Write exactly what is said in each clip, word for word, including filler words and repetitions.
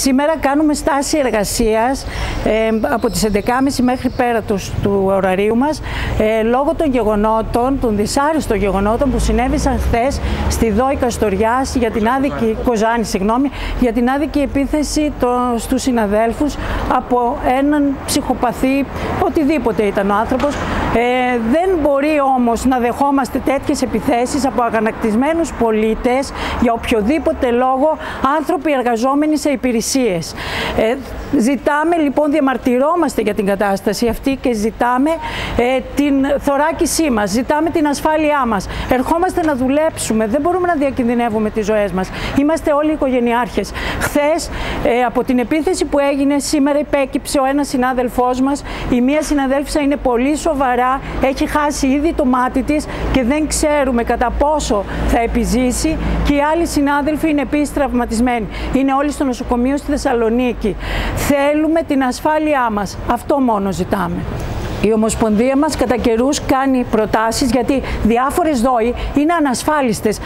σήμερα κάνουμε στάση εργασίας ε, από τις έντεκα και μισή μέχρι πέρα του, του ωραρίου μας ε, λόγω των γεγονότων, των δυσάρεστων γεγονότων που συνέβησαν χθες στη ΔΟΗ Καστοριάς για την άδικη, Κοζάνη, συγγνώμη, για την άδικη επίθεση το, στους συναδέλφους από έναν ψυχοπαθή, οτιδήποτε ήταν ο άνθρωπος. Ε, δεν μπορεί όμως να δεχόμαστε τέτοιες επιθέσεις από αγανακτισμένους πολίτες για οποιοδήποτε λόγο, άνθρωποι εργαζόμενοι σε υπηρεσίες. Ε, ζητάμε λοιπόν, διαμαρτυρόμαστε για την κατάσταση αυτή και ζητάμε ε, την θωράκισή μας, ζητάμε την ασφάλειά μας. Ερχόμαστε να δουλέψουμε, δεν μπορούμε να διακινδυνεύουμε τις ζωές μας. Είμαστε όλοι οικογενειάρχες. Χθες ε, από την επίθεση που έγινε, σήμερα υπέκυψε ο ένας συνάδελφός μας. Η μία συναδέλφισσα είναι πολύ σοβαρά, έχει χάσει ήδη το μάτι της και δεν ξέρουμε κατά πόσο θα επιζήσει, και οι άλλοι συνάδελφοι είναι επίσης τραυματισμένοι. Είναι όλοι στο νοσοκομείο στη Θεσσαλονίκη. Θέλουμε την ασφάλειά μας. Αυτό μόνο ζητάμε. Η Ομοσπονδία μας κατά καιρούς κάνει προτάσεις, γιατί διάφορες ΔΟΗ είναι ανασφάλιστες,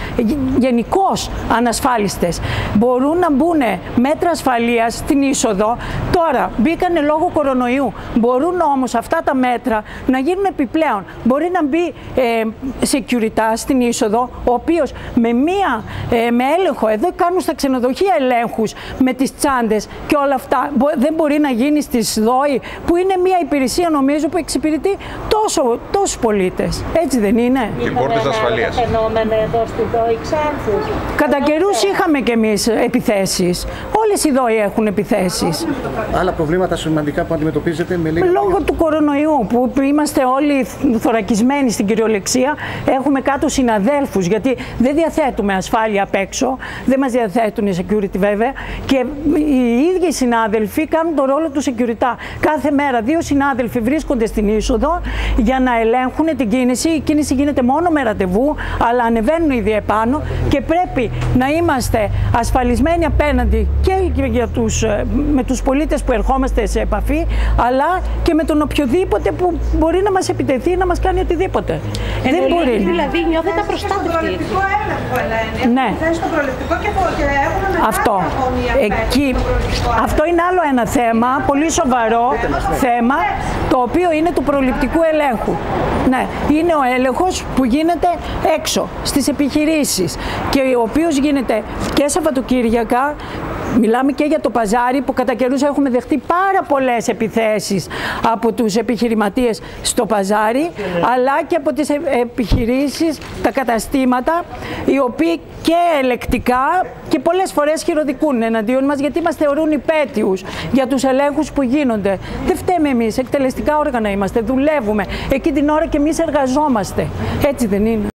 γενικώς ανασφάλιστες. Μπορούν να μπουν μέτρα ασφαλείας στην είσοδο. Τώρα μπήκανε λόγω κορονοϊού. Μπορούν όμως αυτά τα μέτρα να γίνουν επιπλέον. Μπορεί να μπει ε, security στην είσοδο, ο οποίος με, μία, ε, με έλεγχο, εδώ κάνουν στα ξενοδοχεία ελέγχους με τις τσάντες και όλα αυτά. Δεν μπορεί να γίνει στις ΔΟΗ, που είναι μία υπηρεσία, νομίζω, που εξυπηρετεί τόσο, τόσους πολίτες. Έτσι δεν είναι? Και πόρτες ασφαλείας. Φαινόμενο εδώ στη ΔΟΗ Ξάνθου. Κατά καιρούς είχαμε κι εμείς επιθέσεις. Όλες οι ΔΟΗ έχουν επιθέσεις. Άλλα προβλήματα σημαντικά που αντιμετωπίζετε με λίγα... Λόγω του κορονοϊού, που είμαστε όλοι θωρακισμένοι στην κυριολεξία, έχουμε κάτω συναδέλφους, γιατί δεν διαθέτουμε ασφάλεια απ' έξω, δεν μας διαθέτουν οι security βέβαια, και οι ίδιοι συνάδελφοι κάνουν τον ρόλο του security. Κάθε μέρα δύο συνάδελφοι βρίσκονται στην είσοδο για να ελέγχουν την κίνηση. Η κίνηση γίνεται μόνο με ραντεβού, αλλά ανεβαίνουν ήδη επάνω και πρέπει να είμαστε ασφαλισμένοι απέναντι και για τους, με τους πολίτες που ερχόμαστε σε επαφή, αλλά και με τον οποιοδήποτε που μπορεί να μας επιτεθεί, να μας κάνει οτιδήποτε. Εν δεν μπορεί. Δηλαδή νιώθετε προστάτευτοι. Ναι. Αυτό. Εκεί. Αυτό είναι άλλο ένα θέμα, πολύ σοβαρό θέμα, το οποίο είναι του προληπτικού ελέγχου. Ναι, είναι ο έλεγχος που γίνεται έξω, στις επιχειρήσεις, και ο οποίος γίνεται και Σαββατοκύριακα. Μιλάμε και για το παζάρι, που κατά καιρούς έχουμε δεχτεί πάρα πολλές επιθέσεις από τους επιχειρηματίες στο παζάρι, αλλά και από τις επιχειρήσεις, τα καταστήματα, οι οποίοι και ελεκτικά και πολλές φορές χειροδικούν εναντίον μας, γιατί μας θεωρούν υπέτειους για τους ελέγχους που γίνονται. Δεν φταίμε εμείς, εκτελεστικά όργανα είμαστε, δουλεύουμε. Εκεί την ώρα και εμείς εργαζόμαστε. Έτσι δεν είναι?